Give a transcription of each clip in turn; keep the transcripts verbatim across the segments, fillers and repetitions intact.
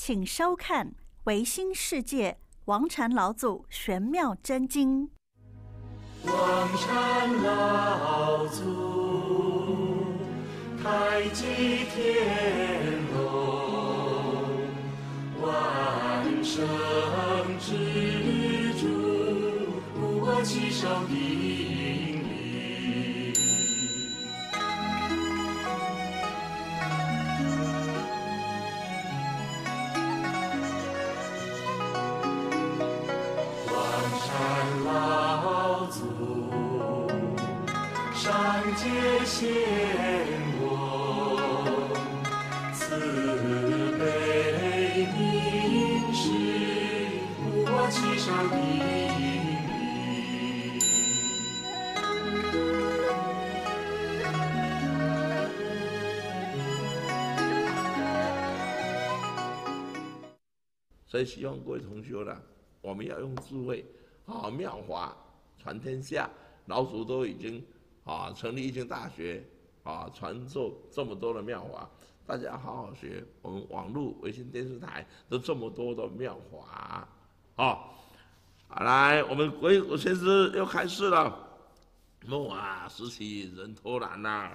请收看《维新世界王禅老祖玄妙真经》。 王禅老祖太极天龙，万圣之主，我七手引领。王禅老祖上界显我，慈悲明示，我七手引领。 所以希望各位同学呢，我们要用智慧啊，妙法传天下。老祖都已经啊成立一间大学啊，传授这么多的妙法，大家好好学。我们网络、微信电视台都这么多的妙法啊！好，来，我们鬼谷先师又开示了。莫啊，时起人偷懒呐！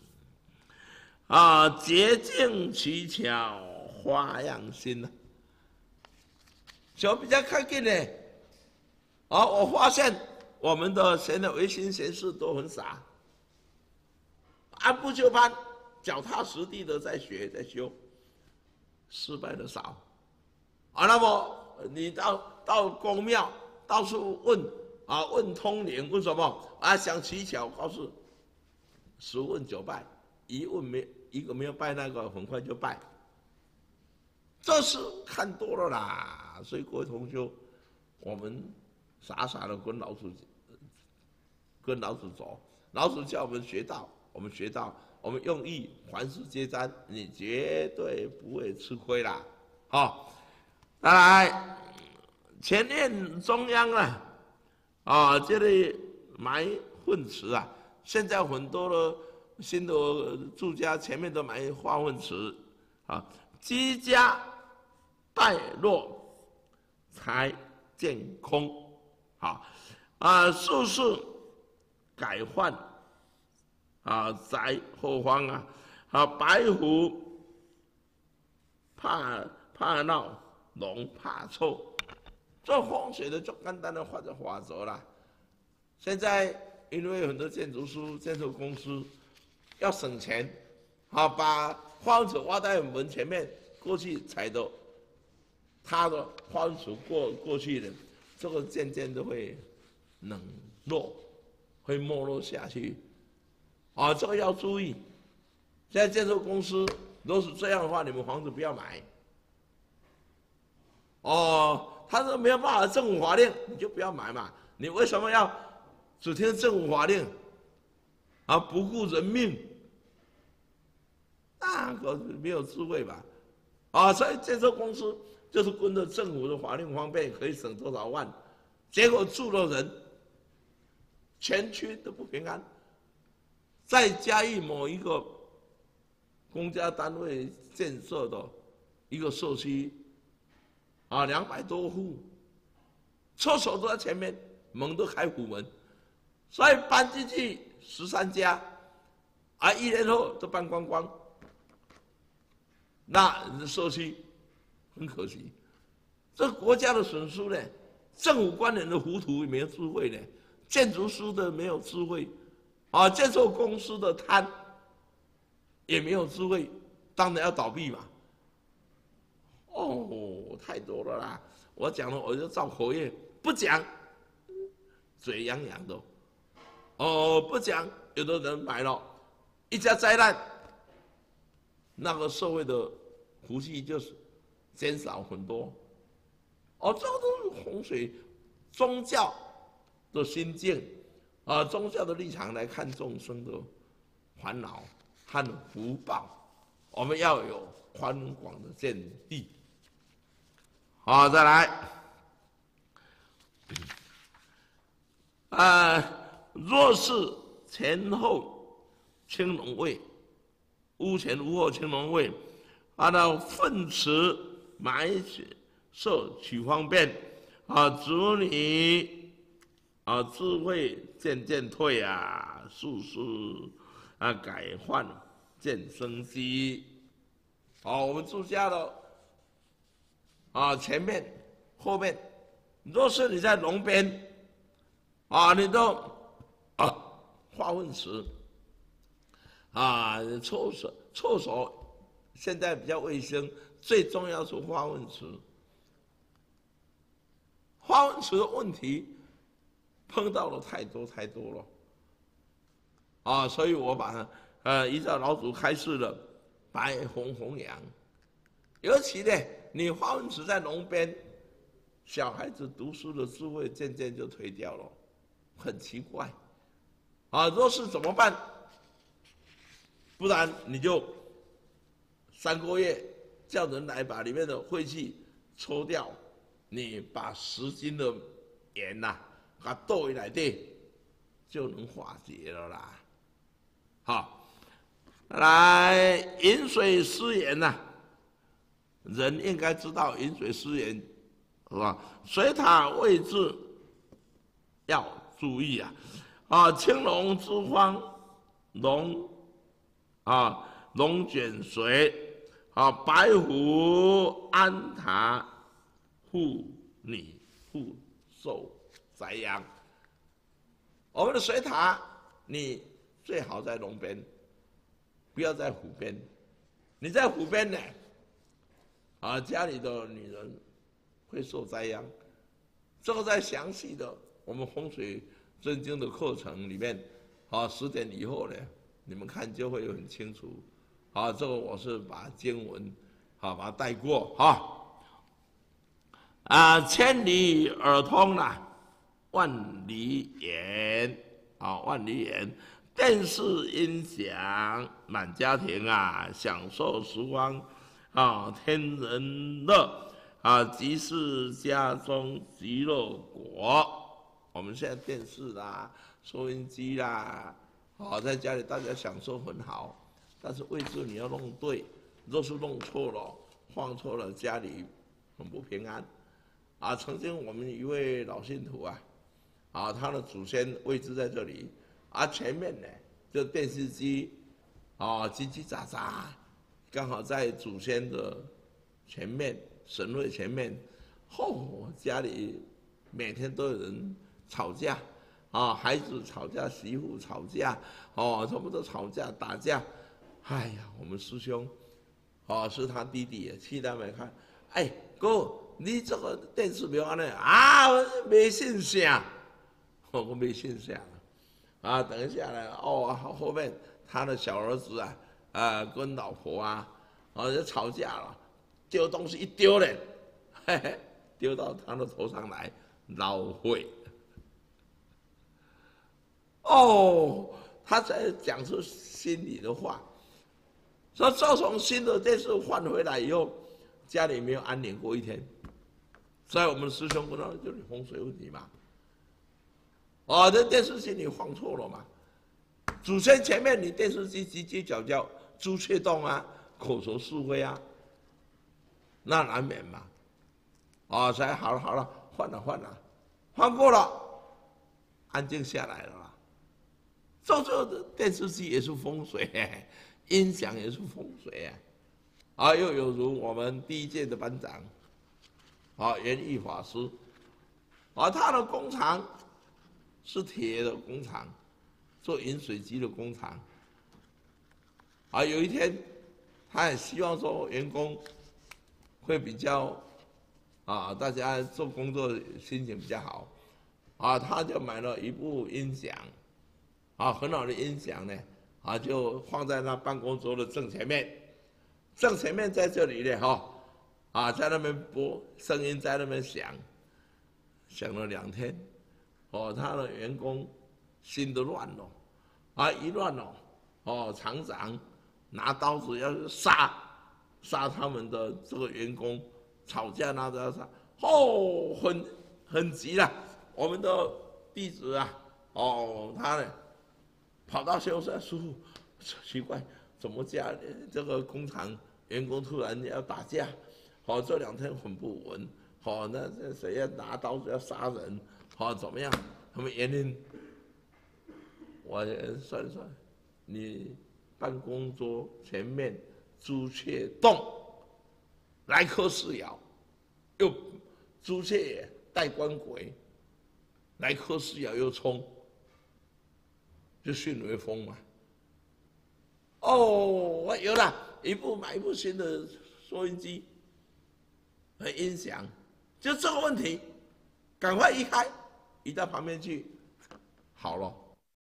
啊，捷径奇巧，花样新呐。小比较看见呢，啊，我发现我们的现在维新贤士都很傻，按部就班、脚踏实地的在学在修，失败的少。啊，那么你到到公庙到处问啊，问通灵，问什么啊？想乞巧，告诉十问九拜，一问没一个没有拜，那个很快就拜。这是看多了啦，所以各位同学，我们傻傻的跟老祖跟老祖走，老祖叫我们学道，我们学道，我们用意凡事皆沾，你绝对不会吃亏啦。好，再来前面中央啊，啊这里埋粪池啊，现在很多的新的住家前面都埋化粪池啊，居家败落，财见空，好啊，术士改换啊，宅后方啊，啊，白虎怕怕闹，龙怕臭，这风水的最简单的法则法则啦。现在因为很多建筑师、建筑公司要省钱，啊，把花池挖在门前面，过去踩的。他的花池过过去的，这个渐渐都会冷落，会没落下去，啊，这个要注意。现在建筑公司如果是这样的话，你们房子不要买。哦，他说没有办法政府法令，你就不要买嘛。你为什么要只听政府法令，啊，不顾人命？那个没有智慧吧？啊，所以建筑公司。就是跟着政府的法令方便，可以省多少万，结果住的人全区都不平安。再加以某一个公家单位建设的一个社区，啊，两百多户，厕所都在前面，门都开虎门，所以搬进去十三家，啊，一年后都搬光光，那社区。很可惜，这国家的损失呢，政府官员的糊涂没有智慧呢，建筑师的没有智慧，啊，建筑公司的贪也没有智慧，当然要倒闭嘛。哦，太多了啦！我讲了，我就造口业，不讲，嘴痒痒的。哦，不讲，有的人买了，一家灾难，那个社会的福气就是减少很多。哦，这都是洪水宗教的心境啊，宗教的立场来看众生的烦恼和福报，我们要有宽广的见地。好，再来，啊，若是前后青龙位，屋前屋后青龙位，啊，那粪池买设取方便，啊，子女啊智慧渐渐退啊，世事啊改换渐生机。好，我们住家的啊前面、后面，若是你在农边啊，你都啊化粪池啊厕所厕所现在比较卫生，最重要是化粪池。化粪池的问题碰到了太多太多了，啊，所以我把它呃依照老祖开示的白红弘扬，尤其呢，你化粪池在农边，小孩子读书的智慧渐渐就退掉了，很奇怪，啊，若是怎么办？不然你就三个月叫人来把里面的晦气抽掉。你把十斤的盐呐、啊，给它倒进来底，就能化解了啦。好，来饮水思源呐、啊，人应该知道饮水思源，是吧？水塔位置要注意啊，啊，青龙之方，龙啊，龙卷水，啊，白虎安塔。护你护受栽养，我们的水塔，你最好在龙边，不要在湖边。你在湖边呢，啊，家里的女人会受灾殃。这个在详细的我们风水真经的课程里面，啊，十点以后呢，你们看就会很清楚。啊，这个我是把经文，啊，把它带过哈。啊，千里耳通啦、啊，万里眼啊，万里眼，电视音响满家庭啊，享受时光啊，天人乐啊，即是家中极乐国。我们现在电视啦、收音机啦，啊，在家里大家享受很好，但是位置你要弄对，若是弄错了、放错了，家里很不平安。啊，曾经我们一位老信徒啊，啊，他的祖先位置在这里，啊，前面呢，就电视机，啊，叽叽喳喳，刚好在祖先的前面，神位前面，哦，家里每天都有人吵架，啊，孩子吵架，媳妇吵架，哦，他们都吵架打架，哎呀，我们师兄，哦，是他弟弟，去他们看，哎，哥。你这个电视没有安尼啊，没信啥，我我没信啥啊，等一下呢，哦，后面他的小儿子啊，啊跟老婆啊，啊就吵架了，丢东西一丢嘞，嘿嘿，丢到他的头上来，老会。哦，他才讲出心里的话，说自从新的电视换回来以后，家里没有安宁过一天。所以我们师兄跟他就是风水问题嘛，哦，这电视机你放错了嘛，祖先前面你电视机叽叽叫叫，朱雀洞啊，口舌是非啊，那难免嘛，哦，所以好了好了，换了换了，换过了，安静下来了啦。做这个电视机也是风水，音响也是风水啊，啊，又有如我们第一届的班长。啊，圆义法师，啊，他的工厂是铁的工厂，做饮水机的工厂。啊，有一天，他也希望说员工会比较，啊，大家做工作心情比较好，啊，他就买了一部音响，啊，很好的音响呢，啊，就放在那办公桌的正前面，正前面在这里呢，哈。啊，在那边播，声音在那边响，响了两天，哦，他的员工心都乱了，啊，一乱了，哦，厂长拿刀子要杀杀他们的这个员工，吵架拿着杀，哦，很很急了。我们的弟子啊，哦，他呢跑到休息室，师父，奇怪，怎么家这个工厂员工突然要打架？ 好，这两天很不稳，好，那这谁要拿刀要杀人，好怎么样？什么原因？我算一算，你办公桌前面朱雀洞，来颗四爻，又朱雀带官鬼，来颗四爻又冲，就巽为风嘛。哦，我有了，一部买一部新的收音机和音响，就这个问题，赶快移开，移到旁边去，好了。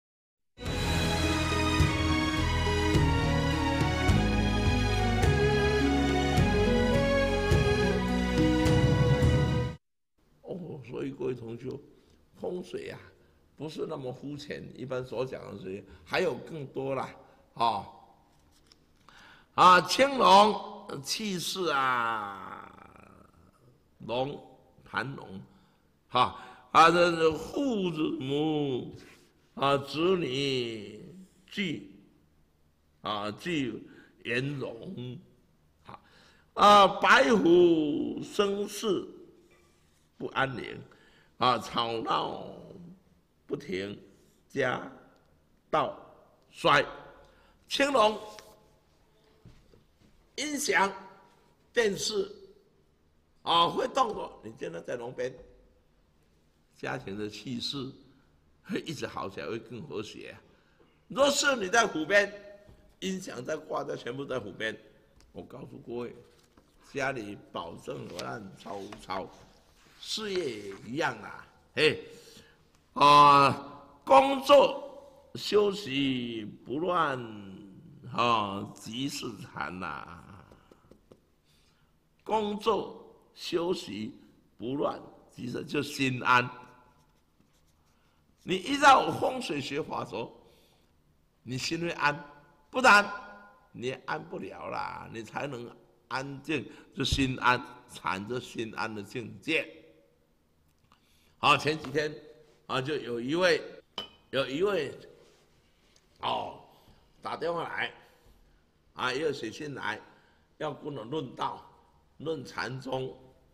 哦，所以各位同学，风水啊，不是那么肤浅，一般所讲的这些，还有更多啦，啊、哦。啊，青龙气势啊，龙盘龙，哈啊，这是父母啊，子女聚啊聚圆融，好啊，白虎生事不安宁啊，吵闹不停，家道衰，青龙。音响、电视，啊，会动的。你现在在龙边，家庭的气势会一直好起来，会更和谐。若是你在湖边，音响在挂在全部在湖边，我告诉各位，家里保证乱糟糟，事业也一样啦。嘿，啊，工作休息不乱，啊，即是禅呐。工作休息不乱，其实就心安。你依照风水学法则，你心会安，不然你安不了啦。你才能安静，就心安，产着心安的境界。好，前几天啊，就有一位有一位哦打电话来，啊，也有写信来，要跟我论道。论禅宗，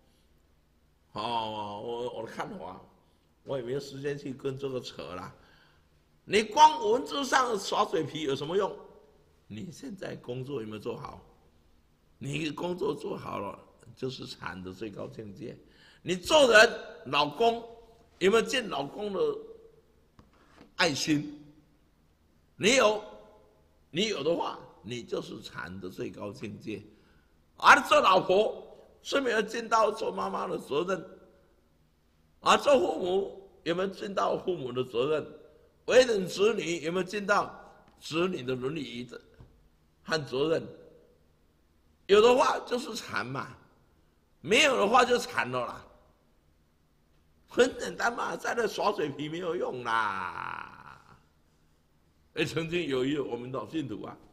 哦，我我的看法，我也没有时间去跟这个扯啦。你光文字上耍嘴皮有什么用？你现在工作有没有做好？你工作做好了，就是禅的最高境界。你做人，老公有没有见老公的爱心？你有，你有的话，你就是禅的最高境界。而做老婆是没有尽到做妈妈的责任，而做父母有没有尽到父母的责任？为人子女有没有尽到子女的伦理和责任？有的话就是禅嘛，没有的话就禅了啦。很简单嘛，在那耍嘴皮没有用啦。哎，曾经有一个我们老信徒啊。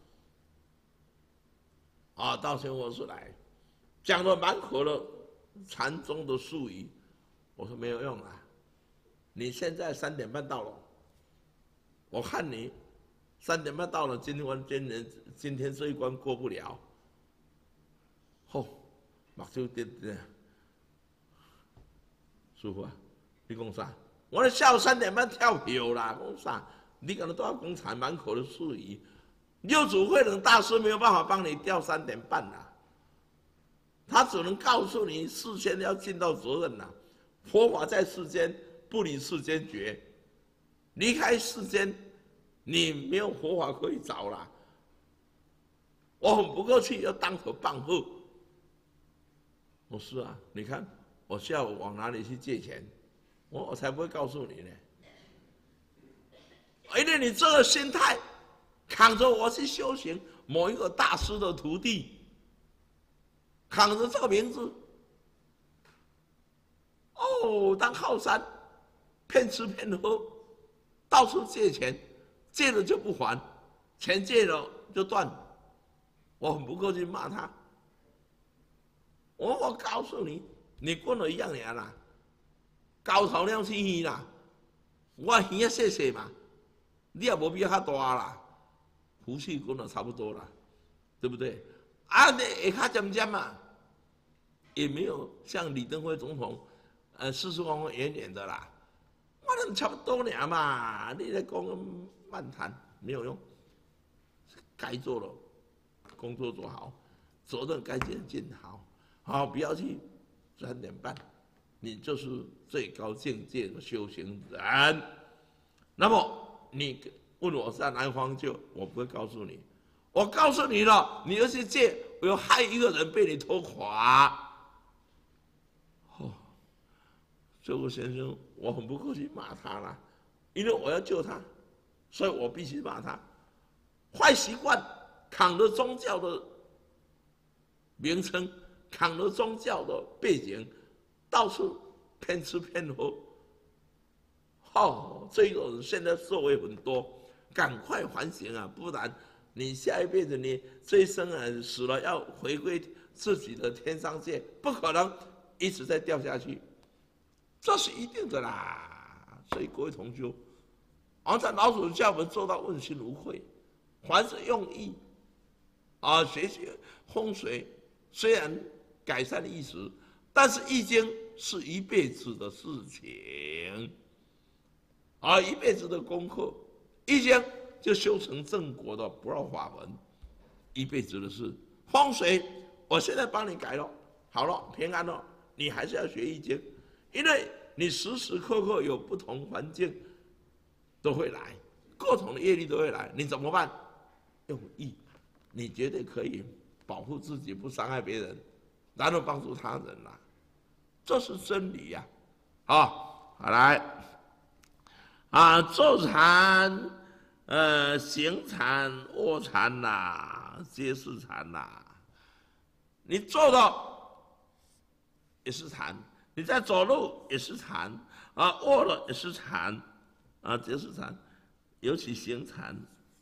啊，到全国市来，讲了满口的禅宗的术语，我说没有用啊！你现在三点半到了，我看你三点半到了，今天今天今天这一关过不了。吼、哦，目睭点点，师傅啊，你讲啥？我咧下午三点半跳票啦，讲啥？你可能都要讲禅满口的术语。六祖慧能大师没有办法帮你调三点半啦，他只能告诉你事先要尽到责任啦。佛法在世间，不离世间觉，离开世间，你没有佛法可以找啦。我很不客气，要当头棒喝。我是啊，你看我下午往哪里去借钱，我我才不会告诉你呢。因为你这个心态。扛着我去修行某一个大师的徒弟，扛着这个名字，哦，当靠山，骗吃骗喝，到处借钱，借了就不还，钱借了就断，我很不客气骂他。我我告诉你，你跟我一样样啦，高头了去鱼啦，我鱼也细细嘛，你也无比较大啦。福气跟我差不多了，对不对？啊，你下较尖尖嘛， 也没有像李登辉总统，呃，四十公分远远的啦。我们差不多俩嘛，你来讲漫谈没有用，该做的工作做好，责任该尽尽好，好不要去三点半，你就是最高境界的修行人。那么你问我在南方救，我不会告诉你，我告诉你了，你要去借，我有害一个人被你拖垮。哦，这位先生，我很不客气骂他了，因为我要救他，所以我必须骂他。坏习惯扛着宗教的名称，扛着宗教的背景，到处骗吃骗喝。哦，这种人现在社会很多，赶快反省啊，不然你下一辈子你这一生啊死了要回归自己的天上界，不可能一直在掉下去，这是一定的啦。所以各位同修，王禅老祖叫我们做到问心无愧，凡是用意啊，学习风水虽然改善意识，但是易经是一辈子的事情。啊，一辈子的功课，易经就修成正果的不二法门，一辈子的事。风水，我现在帮你改了，好了，平安了，你还是要学易经，因为你时时刻刻有不同环境都会来，各种的业力都会来，你怎么办？用易，你绝对可以保护自己，不伤害别人，然后帮助他人啦、啊，这是真理呀、啊！好，好来。啊，坐禅、呃，行禅、卧禅呐，皆是禅呐。你坐的也是禅，你在走路也是禅，啊，卧了也是禅，啊，皆是禅。尤其行禅，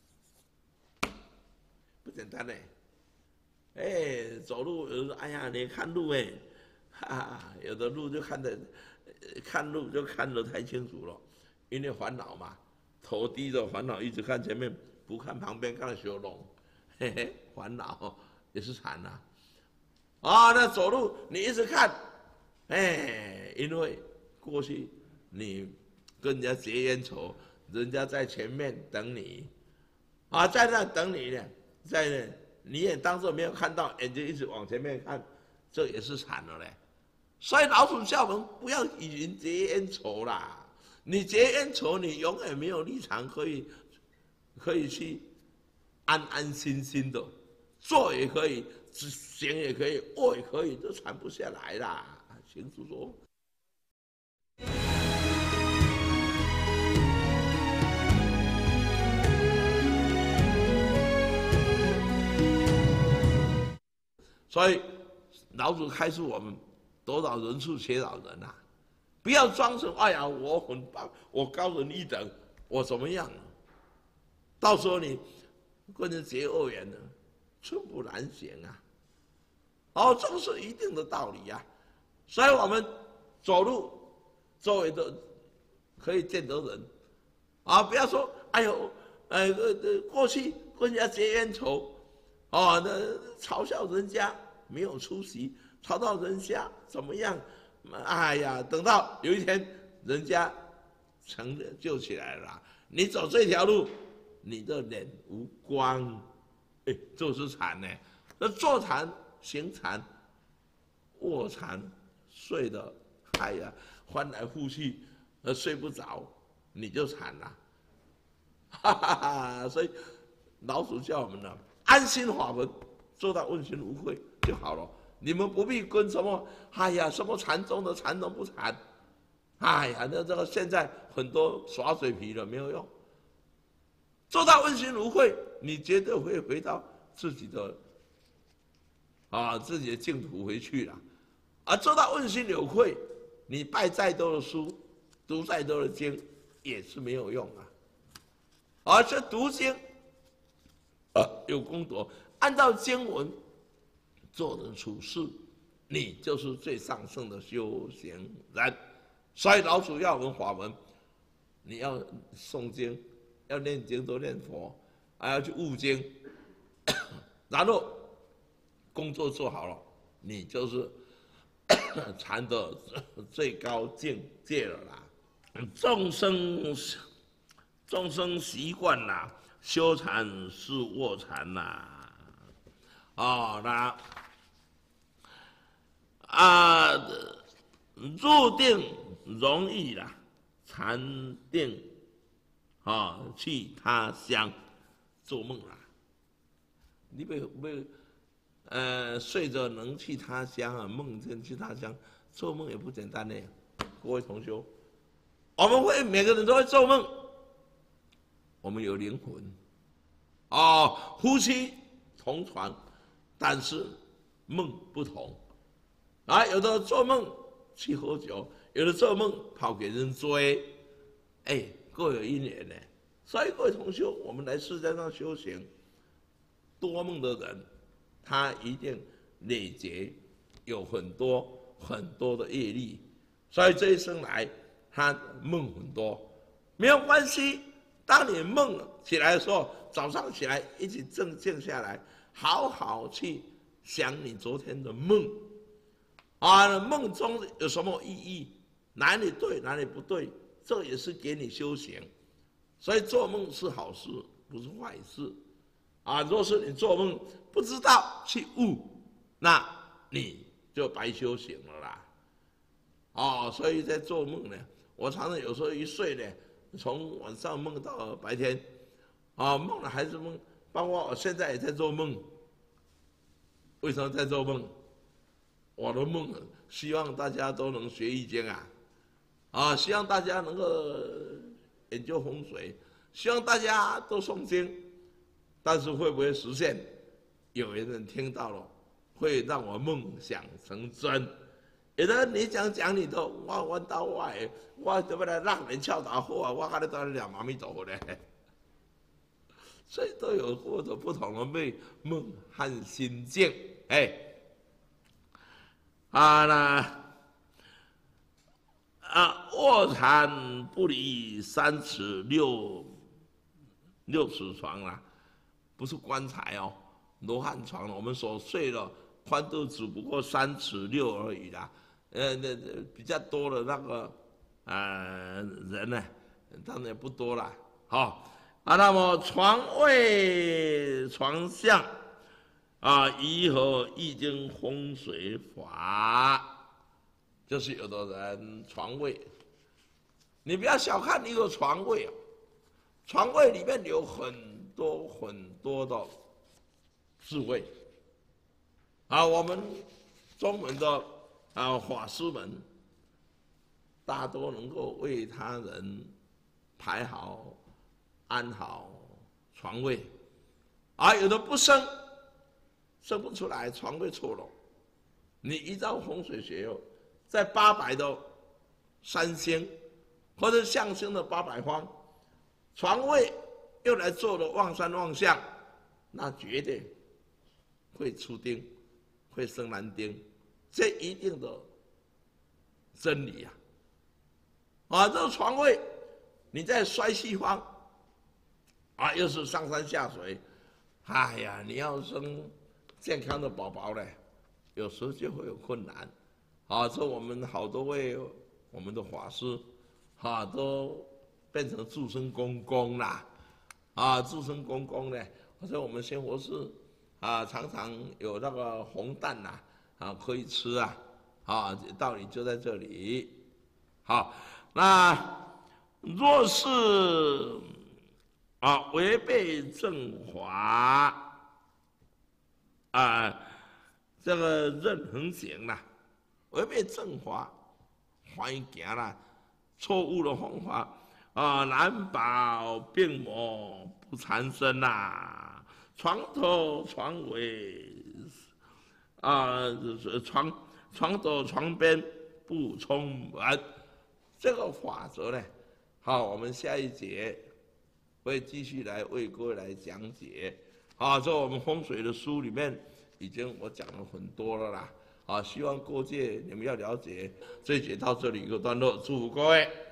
不简单呢。哎，走路有时候，哎呀，你看路哎，哈哈，有的路就看得，看路就看得太清楚了。因为烦恼嘛，头低着烦恼，一直看前面，不看旁边，看修容，嘿嘿，烦恼也是禅呐。啊，那走路你一直看，哎，因为过去你跟人家结冤仇，人家在前面等你，啊，在那等你呢，在那你也当作没有看到，眼睛一直往前面看，这也是禅了嘞。所以老祖教我们不要与人结冤仇啦。你结冤仇，你永远没有立场可以可以去安安心心的做也可以，行也可以，卧也可以，都传不下来啦。行主说，所以老祖开示我们多少人数缺少人啊。不要装成哎呀，我很棒，我高人一等，我怎么样？到时候你跟人结恶缘了，寸步难行啊！哦，这个是一定的道理呀、啊。所以我们走路周围的可以见得人啊，不要说哎呦，呃呃，过去跟人家结冤仇，哦，那嘲笑人家没有出息，嘲笑人家怎么样？哎呀，等到有一天人家成就起来了，你走这条路，你的脸无光，哎，这是禅呢。那坐禅、行禅、卧禅，睡的，哎呀，翻来覆去，呃，睡不着，你就禅了。哈哈哈！所以老祖叫我们呢，安心法门，做到问心无愧就好了。你们不必跟什么，哎呀，什么禅宗的禅宗不禅，哎呀，那这个现在很多耍嘴皮的没有用。做到问心无愧，你绝对会回到自己的啊自己的净土回去了。而做到问心有愧，你拜再多的书，读再多的经，也是没有用啊。而且读经，啊有功德，按照经文做人处事，你就是最上圣的修行人。所以老祖要我们法门，你要诵经，要念经多念佛，还要去悟经，然后工作做好了，你就是禅的最高境界了啦。众生众生习惯啦，修禅是卧禅啦，哦，那啊入定容易啦，禅定啊、哦、去他乡做梦啦。你别别呃睡着能去他乡啊，梦见去他乡，做梦也不简单呢。各位同学，我们会每个人都会做梦，我们有灵魂，哦，夫妻同床，但是梦不同。啊，有的做梦去喝酒，有的做梦跑给人追，哎，各有因缘呢。所以各位同学，我们来世界上修行，多梦的人，他一定累劫有很多很多的业力，所以这一生来他梦很多，没有关系。当你梦起来的时候，早上起来一起正静下来，好好去想你昨天的梦。啊，梦中有什么意义？哪里对，哪里不对？这也是给你修行。所以做梦是好事，不是坏事。啊，若是你做梦不知道去悟，那你就白修行了啦。哦，所以在做梦呢，我常常有时候一睡呢，从晚上梦到白天，啊，梦了还是梦，包括我现在也在做梦。为什么在做梦？我的梦，希望大家都能学易经啊，啊，希望大家能够研究风水，希望大家都诵经，但是会不会实现？有人听到了，会让我梦想成真。有的你讲讲你的，我我到我的，我怎么来让人敲打好啊？我跟你到底两妈咪走呢？所以都有或者不同的梦梦和心境，哎。啊那啊，卧蚕不离三尺六六尺床啦，不是棺材哦，罗汉床。我们所睡的宽度只不过三尺六而已啦。呃，那比较多的那个呃人呢，当然不多啦。好啊，那么床位床向。啊，宜合易经风水法，就是有的人床位，你不要小看一个床位啊，床位里面有很多很多的智慧。啊，我们中文的啊法师们，大多能够为他人排好、安好床位，啊，有的不生。生不出来，床位错了。你依照风水学哦，在八百的三星或者象星的八百方，床位用来做的旺山旺相，那绝对会出丁，会生男丁，这一定的真理啊！啊，这个床位你在衰西方，啊，又是上山下水，哎呀，你要生健康的宝宝呢，有时候就会有困难。啊，这我们好多位我们的法师，啊，都变成祝生公公啦。啊，祝生公公呢，或者我们仙佛寺啊，常常有那个红蛋呐，啊，可以吃啊。啊，道理就在这里。好，那若是啊违背正法。啊，这个任恒行啦，违背正法，反行啦，错误的方法啊，难保病魔不缠身呐。床头床尾啊，床床头床边不冲门，这个法则呢，好，我们下一节会继续来为各位来讲解。啊，这我们风水的书里面已经我讲了很多了啦，啊，希望各界你们要了解。这一节到这里一个段落，祝福各位。